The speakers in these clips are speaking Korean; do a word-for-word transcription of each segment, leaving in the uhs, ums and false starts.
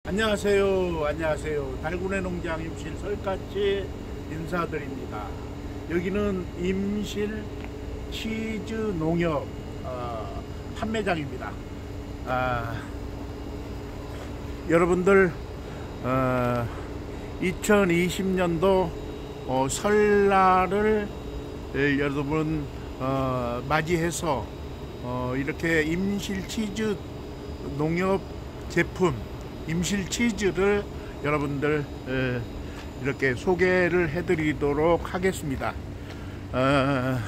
안녕하세요. 안녕하세요. 달군의 농장 임실 설까치 인사드립니다. 여기는 임실 치즈 농협 어, 판매장입니다. 아, 여러분들 어, 이천이십 년도 어, 설날을 에, 여러분 어, 맞이해서 어, 이렇게 임실 치즈 농협 제품 임실 치즈를 여러분들 에, 이렇게 소개를 해드리도록 하겠습니다. 어,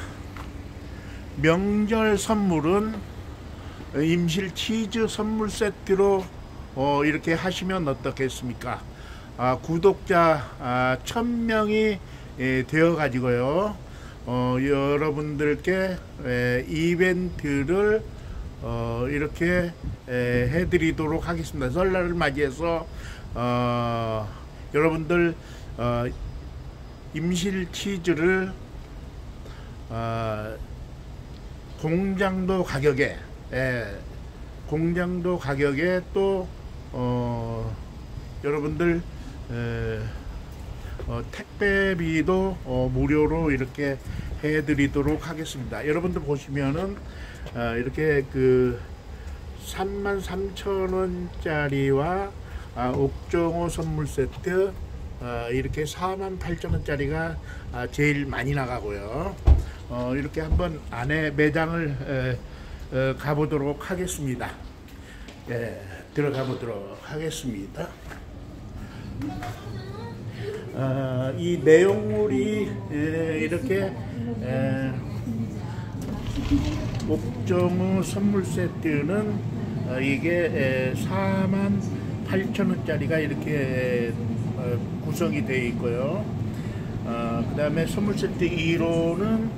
명절 선물은 임실 치즈 선물 세트로 어, 이렇게 하시면 어떻겠습니까? 아, 구독자 아, 천 명이 예, 되어 가지고요 어, 여러분들께 에, 이벤트를 어, 이렇게 에, 해드리도록 하겠습니다. 설날을 맞이해서 어, 여러분들 어, 임실 치즈를 어, 공장도 가격에 에, 공장도 가격에 또 어, 여러분들 에, 어, 택배비도 어, 무료로 이렇게 해드리도록 하겠습니다. 여러분들 보시면은 어, 이렇게 그 삼만 삼천 원짜리와 아, 옥정호 선물 세트 어, 이렇게 사만 팔천 원짜리가 아, 제일 많이 나가고요. 어, 이렇게 한번 안에 매장을 에, 어, 가보도록 하겠습니다. 예, 들어가 보도록 하겠습니다. 어, 이 내용물이 에, 이렇게 에, 옥정호 선물 세트는 어, 이게 사만 팔천 원짜리가 이렇게 에, 어, 구성이 되어 있고요. 어, 그 다음에 선물 세트 일 호는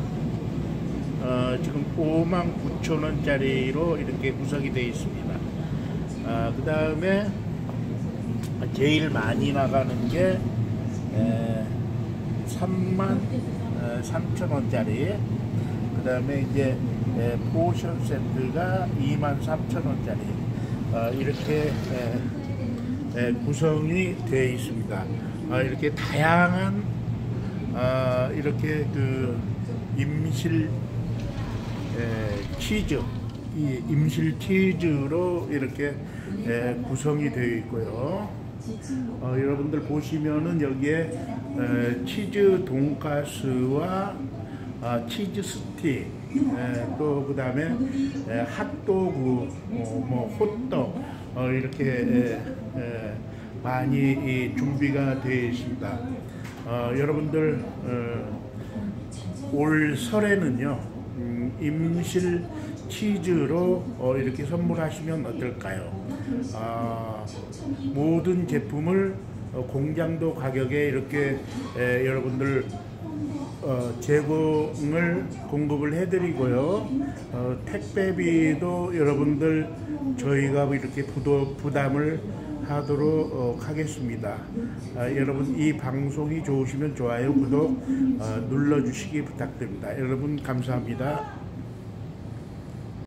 어, 지금 오만 구천 원짜리로 이렇게 구성이 되어 있습니다. 어, 그 다음에 제일 많이 나가는 게 에, 삼만 삼천 원짜리, 그 다음에 이제 에, 포션 세트가 이만 삼천 원짜리 어, 이렇게 에, 에, 구성이 되어 있습니다. 어, 이렇게 다양한 어, 이렇게 그 임실 에, 치즈, 이 임실 치즈로 이렇게 에, 구성이 되어 있고요. 어, 여러분들 보시면은 여기에 에, 치즈 돈가스와 아, 치즈 스틱, 또 그 다음에 핫도그, 어, 뭐 호떡 어, 이렇게 에, 에, 많이 이, 준비가 되어 있습니다. 어, 여러분들 어, 올 설에는요 음, 임실 치즈로 어, 이렇게 선물하시면 어떨까요? 아, 모든 제품을 어, 공장도 가격에 이렇게 에, 여러분들 어, 제공을 공급을 해드리고요. 어, 택배비도 여러분들 저희가 이렇게 부도, 부담을 하도록 어, 하겠습니다. 아, 여러분 이 방송이 좋으시면 좋아요, 구독 어, 눌러주시기 부탁드립니다. 여러분 감사합니다.